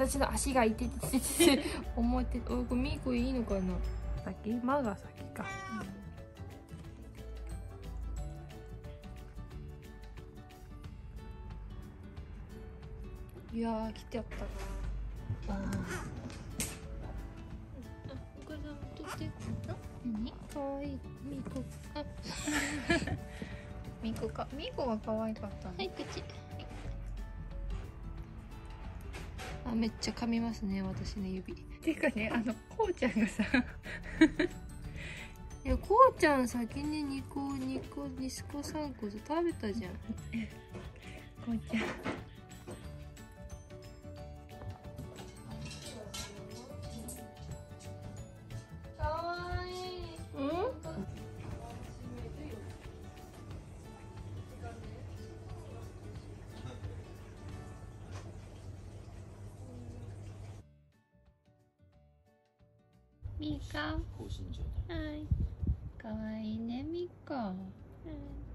私の足がいててって思って、これミーコいいのかな。先、マが先か。いやー来てやった。お母さん撮って。何？可愛いミーコ。あ、ミーコか。ミーコが可愛かったね。はい、口。あ、めっちゃ噛みますね、私の指。てかね、こうちゃんがさいや、こうちゃん先に2個3個と食べたじゃん。こうちゃん。かわいい。うん？ミカ。はい。かわいいね、ミカ。うん。